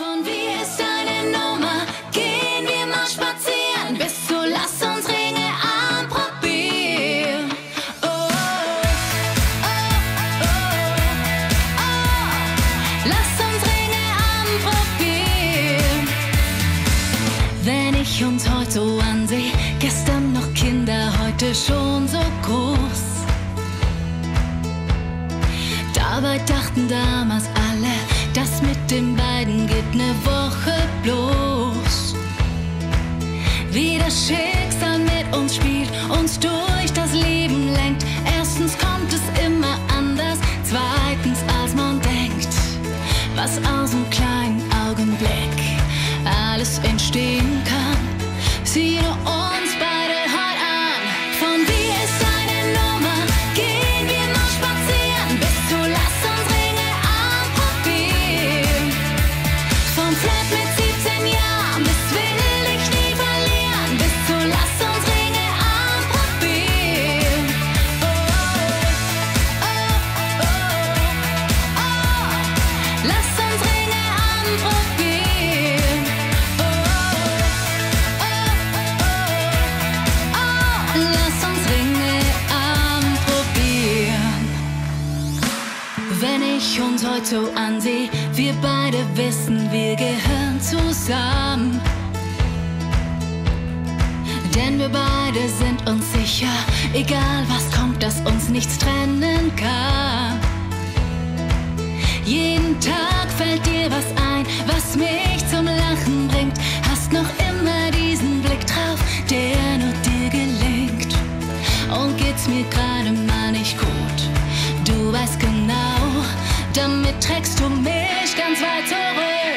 Von wie ist deine Nummer? Gehen wir mal spazieren. Bist du, lass uns Ringe anprobieren. Oh, oh, oh, oh. Lass uns Ringe anprobieren. Wenn ich uns heute so ansehe, gestern noch Kinder, heute schon so groß. Dabei dachten damals alle, das mit den beiden geht ne Woche bloß. Wie das Schicksal mit uns spielt, uns durch das Leben lenkt. Erstens kommt es immer anders, zweitens als man denkt. Was aus einem kleinen Augenblick alles entstehen kann, sieh nur uns beide heute an. Von wie ist deine Nummer? Gehen wir mal spazieren. Bist du, lass uns Ringe anprobieren. Vom Flirt mit 17 Jahren bis will dich nie verlieren. Bist du, lass uns Ringe anprobieren. Oh, oh, oh, oh, oh. Lass uns Ringe anprobieren. Oh, oh, oh, oh, oh. Lass uns Ringe anprobieren. Wenn ich uns heute so ansehe, wir beide wissen, wir gehören zusammen. Denn wir beide sind uns sicher, egal was kommt, dass uns nichts trennen kann. Jeden Tag fällt dir was ein, was mich zum Lachen bringt. Hast noch immer diesen Blick drauf, der nur dir gelingt. Und geht's mir gerade mal nicht gut, du weißt genau, damit trägst du mich ganz weit zurück.